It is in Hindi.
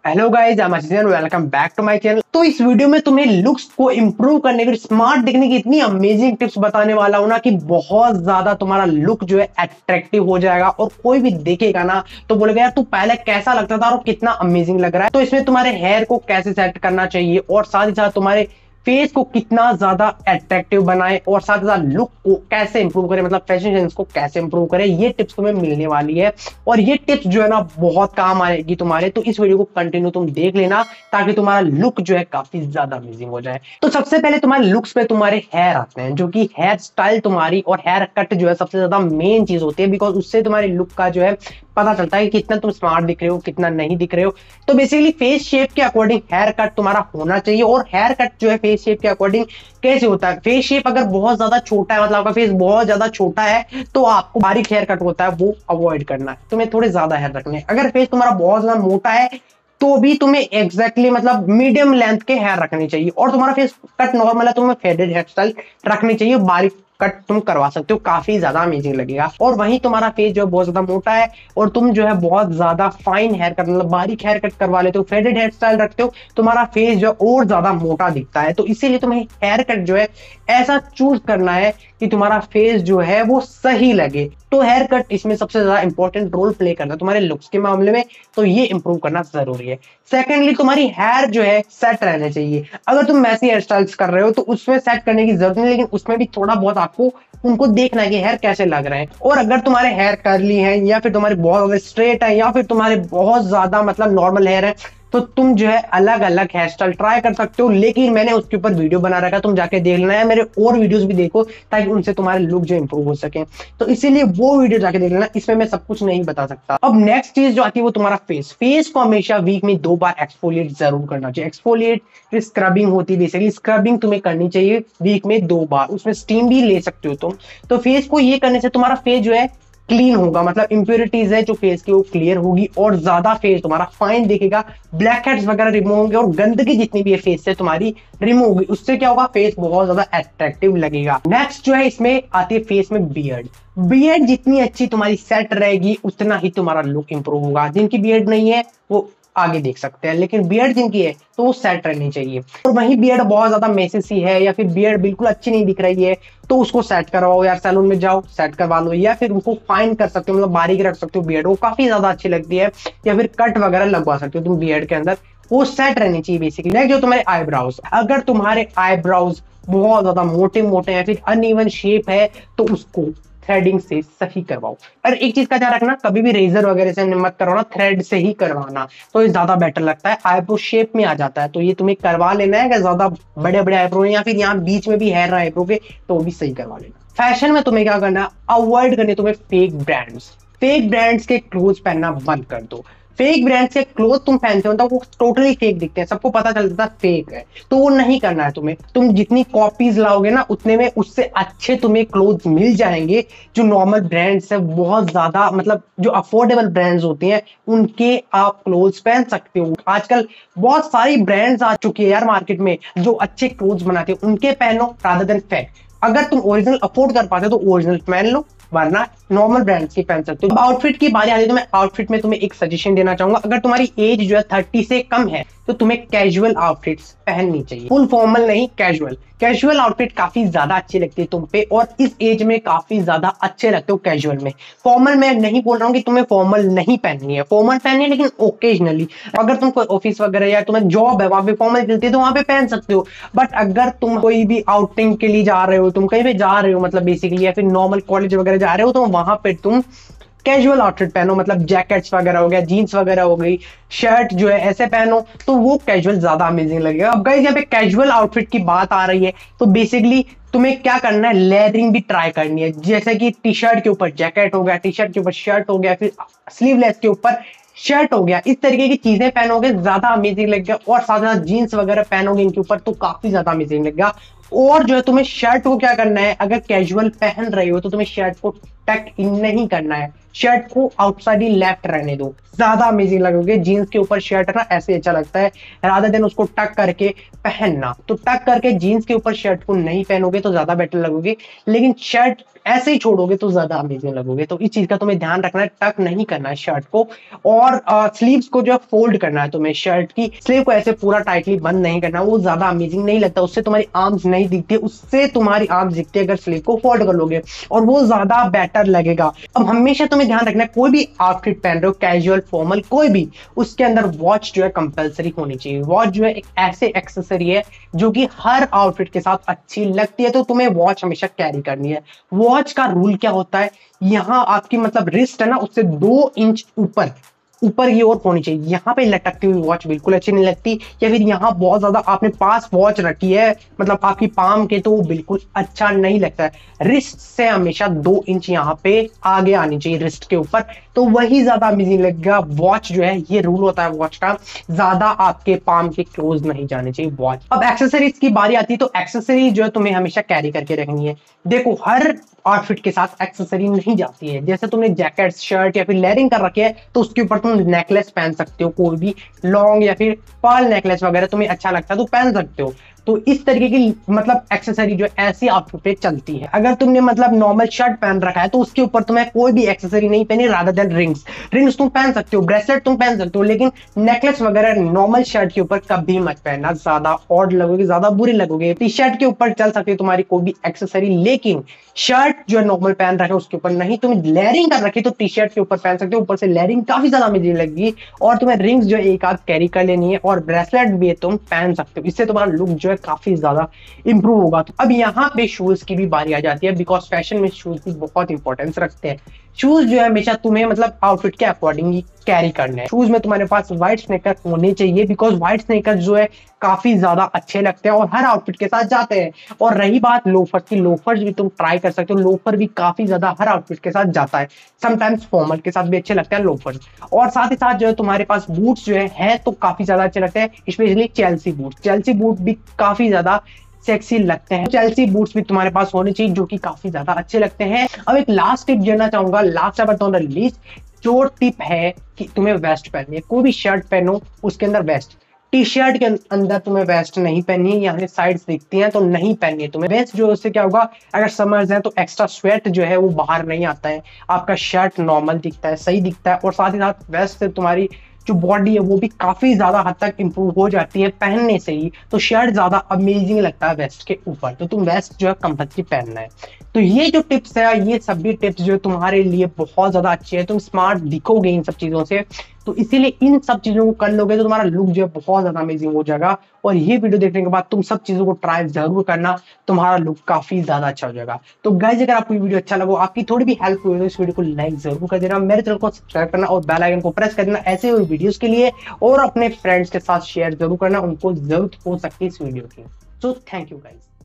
Hello guys, I am Azizan, welcome back to my channel. तो इस वीडियो में तुम्हें लुक्स को इंप्रूव करने के, स्मार्ट दिखने की इतनी अमेजिंग टिप्स बताने वाला हूं ना कि बहुत ज्यादा तुम्हारा लुक जो है अट्रैक्टिव हो जाएगा और कोई भी देखेगा ना तो बोलेगा यार तू पहले कैसा लगता था और कितना अमेजिंग लग रहा है। तो इसमें तुम्हारे हेयर को कैसे सेट करना चाहिए और साथ ही साथ तुम्हारे फेस को कितना ज्यादा अट्रैक्टिव बनाए और साथ ही साथ लुक को कैसे इंप्रूव करें, मतलब फैशन सेंस को कैसे इंप्रूव करें, ये टिप्स तुम्हें मिलने वाली है। और ये टिप्स जो है ना बहुत काम आएगी तुम्हारे, तो इस वीडियो को कंटिन्यू तुम देख लेना ताकि तुम्हारा लुक जो है काफी ज्यादा अमेजिंग हो जाए। तो सबसे पहले तुम्हारे लुक्स पे तुम्हारे हेयर आते हैं, जो कि हेयर स्टाइल तुम्हारी और हेयर कट जो है सबसे ज्यादा मेन चीज होती है, बिकॉज उससे तुम्हारे लुक का जो है पता चलता है कि कितना तुम स्मार्ट दिख रहे हो, कितना नहीं दिख रहे हो। तो बेसिकली फेस शेप के अकॉर्डिंग हेयर कट तुम्हारा होना चाहिए। और हेयर कट जो है फेस शेप के अकॉर्डिंग कैसे होता है, फेस शेप अगर बहुत ज्यादा छोटा है, मतलब आपका फेस बहुत ज्यादा छोटा है, तो आपको बारीक हेयर कट होता है वो अवॉइड करना है, तुम्हें थोड़े ज्यादा हेयर रखने हैं। अगर फेस तुम्हारा बहुत ज्यादा मोटा है तो भी तुम्हें एग्जैक्टली मतलब मीडियम लेंथ के हेयर रखने चाहिए। और तुम्हारा फेस कट नॉर्मल है, तुम्हें फेडेड हेयर स्टाइल रखनी चाहिए, बारीक कट तुम करवा सकते हो, काफी ज्यादा अमेजिंग लगेगा। और वहीं तुम्हारा फेस जो है बहुत ज्यादा मोटा है और तुम जो है बहुत ज्यादा फाइन हेयर कट, मतलब बारीक हेयर कट करवा लेते हो, फेडेड हेयर स्टाइल रखते हो, तुम्हारा फेस जो है और ज्यादा मोटा दिखता है। तो इसीलिए तुम्हें हेयर कट जो है ऐसा चूज करना है कि तुम्हारा फेस जो है वो सही लगे। तो हेयर कट इसमें सबसे ज्यादा इंपॉर्टेंट रोल प्ले करता है तुम्हारे लुक्स के मामले में, तो ये इंप्रूव करना जरूरी है। सेकेंडली, तुम्हारी हेयर जो है सेट रहने चाहिए। अगर तुम मैसी हेयर स्टाइल्स कर रहे हो तो उसमें सेट करने की जरूरत नहीं, लेकिन उसमें भी थोड़ा बहुत आपको उनको देखना है कि हेयर कैसे लग रहे हैं। और अगर तुम्हारे हेयर कर्ली हैं या फिर तुम्हारे बहुत ज्यादा स्ट्रेट है या फिर तुम्हारे बहुत ज्यादा मतलब नॉर्मल हेयर है, तो तुम जो है अलग अलग हेयर स्टाइल ट्राई कर सकते हो। लेकिन मैंने उसके ऊपर वीडियो बना रखा है, तुम जाके देख लेना है, मेरे और वीडियोस भी देखो ताकि उनसे तुम्हारे लुक जो इंप्रूव हो सके। तो इसीलिए वो वीडियो जाके देख लेना, इसमें मैं सब कुछ नहीं बता सकता। अब नेक्स्ट चीज जो आती है वो तुम्हारा फेस को हमेशा वीक में 2 बार एक्सफोलिएट जरूर करना चाहिए। एक्सफोलिएट फिर स्क्रबिंग होती है, बेसिकली स्क्रबिंग तुम्हें करनी चाहिए वीक में 2 बार, उसमें स्टीम भी ले सकते हो तुम। तो फेस को ये करने से तुम्हारा फेस जो है क्लीन होगा, मतलब इंप्योरिटीज है जो फेस की वो क्लियर होगी और ज्यादा फेस तुम्हारा फाइन दिखेगा, ब्लैक हेड्स वगैरह रिमूव होंगे और गंदगी जितनी भी है फेस से तुम्हारी रिमूव होगी। उससे क्या होगा, फेस बहुत ज्यादा अट्रैक्टिव लगेगा। नेक्स्ट जो है इसमें आती है फेस में बियर्ड जितनी अच्छी तुम्हारी सेट रहेगी उतना ही तुम्हारा लुक इंप्रूव होगा। जिनकी बियर्ड नहीं है वो आगे देख सकते हैं, लेकिन बियर्ड जिनकी है तो वो सेट रहनी चाहिए। और वही बियर्ड बहुत ज्यादा मेसी सी है या फिर बियर्ड बिल्कुल अच्छी नहीं दिख रही है तो उसको सेट करवाओ यार, सैलून में जाओ सेट करवा लो, या फिर उनको फाइन कर सकते हो, मतलब बारीक रख सकते हो बियर्ड, वो काफी ज्यादा अच्छी लगती है। या फिर कट वगैरह लगवा सकते हो तुम बियर्ड के अंदर, वो सेट रहनी चाहिए बेसिकली। नेक्स्ट जो तुम्हारे आईब्राउज, अगर तुम्हारे आईब्राउज बहुत ज्यादा मोटे मोटे या फिर अनइवन शेप है तो उसको थ्रेडिंग से सही करवाओ। और एक चीज का ध्यान रखना, कभी भी रेजर वगैरह से मत करवाना, थ्रेड से ही करवाना, तो ये ज्यादा बेटर लगता है, आईब्रो शेप में आ जाता है। तो ये तुम्हें करवा लेना है, अगर ज्यादा बड़े बड़े आईब्रो या फिर यहाँ बीच में भी हेयर आईब्रो के तो वो भी सही करवा लेना। फैशन में तुम्हें क्या करना, अवॉइड करने तुम्हें फेक ब्रांड्स के क्लोथ पहनना बंद कर दो। फेक ब्रांड से क्लोथ तुम पहनते हो तो वो टोटली फेक दिखते हैं, सबको पता चलता है फेक है, तो वो नहीं करना है तुम्हें। तुम जितनी कॉपीज लाओगे ना उतने में उससे अच्छे तुम्हें क्लोथ मिल जाएंगे। जो नॉर्मल ब्रांड्स है, बहुत ज्यादा मतलब जो अफोर्डेबल ब्रांड्स होते हैं उनके आप क्लोथ्स पहन सकते हो। आजकल बहुत सारी ब्रांड्स आ चुकी है यार मार्केट में जो अच्छे क्लोथ्स बनाते हैं, उनके पहनो रादर देन फेक। अगर तुम ओरिजिनल अफोर्ड कर पाते हो तो ओरिजिनल पहन लो, वरना नॉर्मल ब्रांड्स की पहन सकते हो। अब आउटफिट की बारी आती है तो मैं आउटफिट में तुम्हें एक सजेशन देना चाहूंगा। अगर तुम्हारी एज जो है 30 से कम है तो तुम्हें कैजुअल आउटफिट्स पहननी चाहिए, फुल फॉर्मल नहीं, कैजुअल आउटफिट काफी ज्यादा अच्छी लगती है तुम पे, और इस एज में काफी ज्यादा अच्छे लगते हो कैजुअल में। फॉर्मल में नहीं बोल रहा हूँ कि तुम्हें फॉर्मल नहीं पहननी है, फॉर्मल पहननी है लेकिन ओकेजनली। अगर तुम कोई ऑफिस वगैरह या तुम्हें जॉब है वहां पे फॉर्मल चलती है तो वहां पे पहन सकते हो। बट अगर तुम कोई भी आउटिंग के लिए जा रहे हो, तुम कहीं पे जा रहे हो मतलब बेसिकली, या फिर नॉर्मल कॉलेज वगैरह जा रहे हो, तो वहां पे तुम कैजुअल आउटफिट पहनो, मतलब जैकेट्स वगैरह हो गया, जीन्स वगैरह हो गई, शर्ट जो है ऐसे पहनो, तो वो कैजुअल ज्यादा अमेजिंग लगेगा। अब गाइस यहाँ पे कैजुअल आउटफिट की बात आ रही है तो बेसिकली तुम्हें क्या करना है, लेयरिंग भी ट्राई करनी है। जैसे कि टी शर्ट के ऊपर जैकेट हो गया, टी शर्ट के ऊपर शर्ट हो गया, फिर स्लीवलेस के ऊपर शर्ट हो गया, इस तरीके की चीजें पहनोगे ज्यादा अमेजिंग लगेगा। और साथ साथ जीन्स वगैरह पहनोगे इनके ऊपर तो काफी ज्यादा अमेजिंग लगेगा। और जो है तुम्हें शर्ट को क्या करना है, अगर कैजुअल पहन रहे हो तो तुम्हें शर्ट को टक इन नहीं करना है, शर्ट को आउटसाइड ही लेफ्ट रहने दो, ज्यादा अमेजिंग लगोगे। जीन्स के ऊपर शर्ट ना ऐसे अच्छा लगता है, रादर देन उसको टक करके पहनना। तो टक करके जीन्स के ऊपर शर्ट को नहीं पहनोगे तो ज्यादा बेटर लगोगे, लेकिन शर्ट ऐसे ही छोड़ोगे तो ज्यादा अमेजिंग लगोगे। तो इस चीज का तुम्हें ध्यान रखना है, टक नहीं करना है शर्ट को। और स्लीव्स को जो है फोल्ड करना है तुम्हें, शर्ट की स्लीव को ऐसे पूरा टाइटली बंद नहीं करना, वो ज्यादा अमेजिंग नहीं लगता, उससे तुम्हारी आर्म्स नहीं दिखती, उससे तुम्हारी आर्म्स दिखती है अगर स्लीव को फोल्ड कर लोगे, और वो ज्यादा बेटर लगेगा। अब हमेशा तुम्हें ध्यान रखना है, कोई भी आउटफिट पहन रहे हो, कैजुअल फॉर्मल कोई भी, उसके अंदर वॉच जो है कंपलसरी होनी चाहिए। वॉच जो है एक ऐसे एक्सेसरी है जो कि हर आउटफिट के साथ अच्छी लगती है, तो तुम्हें वॉच हमेशा कैरी करनी है। वॉच का रूल क्या होता है, यहां आपकी मतलब रिस्ट है ना, उससे 2 इंच ऊपर की ओर होनी चाहिए। यहाँ पे लटकती हुई वॉच बिल्कुल अच्छी नहीं लगती, या फिर यहाँ बहुत ज्यादा आपने पास वॉच रखी है मतलब आपकी पाम के, तो वो बिल्कुल अच्छा नहीं लगता है। रिस्ट से हमेशा 2 इंच यहाँ पे आगे आनी चाहिए रिस्ट के ऊपर, तो वही ज्यादा अमेजिंग लगेगा। वॉच जो है, ये रूल होता है वॉच का, ज्यादा आपके पाम के क्लोज नहीं जाने चाहिए वॉच। अब एक्सेसरीज की बारी आती है, तो एक्सेसरी जो है तुम्हें हमेशा कैरी करके रखनी है। देखो हर आउटफिट के साथ एक्सेसरी नहीं जाती है, जैसे तुमने जैकेट शर्ट या फिर लेयरिंग कर रखी है तो उसके ऊपर तुम नेकलेस पहन सकते हो, कोई भी लॉन्ग या फिर पर्ल नेकलेस वगैरह तुम्हें अच्छा लगता है तो पहन सकते हो। तो इस तरीके की मतलब एक्सेसरी जो ऐसी आउटफिट पे चलती है। अगर तुमने मतलब नॉर्मल शर्ट पहन रखा है तो उसके ऊपर तुम्हें कोई भी एक्सेसरी नहीं पहनी, रादर देन रिंग्स तुम पहन सकते हो, ब्रेसलेट तुम पहन सकते हो, लेकिन नेकलेस वगैरह नॉर्मल शर्ट के ऊपर कभी मत पहनना, ज्यादा ऑड लगोगे, ज्यादा बुरी लगोगे। टी शर्ट के ऊपर चल सकती है तुम्हारी कोई भी एक्सेसरी, लेकिन शर्ट जो नॉर्मल पहन रखे उसके ऊपर नहीं। तुम लेयरिंग कर रखी तो टी शर्ट के ऊपर पहन सकते हो, ऊपर से लेयरिंग काफी ज्यादा अमेजिंग लगेगी। और तुम्हें रिंग्स जो एक आध कैरी कर लेनी है, और ब्रेसलेट भी तुम पहन सकते हो, इससे तुम्हारा लुक जो है काफी ज्यादा इंप्रूव होगा। तो अब यहाँ पे शूज की भी बारी आ जाती है, बिकॉज फैशन में शूज की बहुत इंपॉर्टेंस रखते हैं। शूज जो है हमेशा तुम्हें मतलब आउटफिट के अकॉर्डिंग ही कैरी करना है। शूज में तुम्हारे पास व्हाइट स्नेकर होने चाहिए, बिकॉज व्हाइट स्नेकर जो है काफी ज्यादा अच्छे लगते हैं और हर आउटफिट के साथ जाते हैं। और रही बात लोफर की, लोफर्स भी तुम ट्राई कर सकते हो, लोफर भी काफी ज्यादा हर आउटफिट के साथ जाता है, समटाइम्स फॉर्मल के साथ भी अच्छे लगते हैं लोफर्स। और साथ ही साथ जो है तुम्हारे पास बूट्स जो है तो काफी ज्यादा अच्छे लगते हैं, स्पेशली चेल्सी बूट भी काफी ज्यादा सेक्सी लगते हैं। चेल्सी बूट्स भी तुम्हारे पास होने चाहिए जो कि काफी ज्यादा अच्छे लगते हैं। अब एक लास्ट टिप देना चाहूंगा, last but not the least, जो टिप है कि तुम्हें वेस्ट पहननी है। कोई भी शर्ट पहनो उसके अंदर वेस्ट, टी शर्ट के अंदर तुम्हें वेस्ट नहीं पहननी है, यहाँ से साइड्स दिखती हैं तो नहीं पहननी है तुम्हें वेस्ट। जो उससे क्या होगा, अगर समर्स है तो एक्स्ट्रा स्वेट जो है वो बाहर नहीं आता है, आपका शर्ट नॉर्मल दिखता है, सही दिखता है। और साथ ही साथ वेस्ट से तुम्हारी जो बॉडी है वो भी काफी ज्यादा हद तक इंप्रूव हो जाती है पहनने से ही, तो शर्ट ज्यादा अमेजिंग लगता है वेस्ट के ऊपर। तो तुम वेस्ट जो है कंपल्सरी पहनना है। तो ये जो टिप्स है, ये सभी टिप्स जो है तुम्हारे लिए बहुत ज्यादा अच्छी है, तुम स्मार्ट दिखोगे इन सब चीजों से। तो इसीलिए इन सब चीजों को कर लोगे तो तुम्हारा लुक जो है बहुत ज्यादा अमेजिंग हो जाएगा। और ये वीडियो देखने के बाद तुम सब चीजों को ट्राई जरूर करना, तुम्हारा लुक काफी ज्यादा अच्छा हो जाएगा। तो गाइस अगर आपको वीडियो अच्छा लगा, आपकी थोड़ी भी हेल्प हुई तो इस वीडियो को लाइक जरूर कर देना, मेरे चैनल को सब्सक्राइब करना और बेल आइकन को प्रेस कर देना ऐसे हुए वीडियोस के लिए, और अपने फ्रेंड्स के साथ शेयर जरूर करना, उनको जरूरत हो सकती है इस वीडियो की। So thank you guys.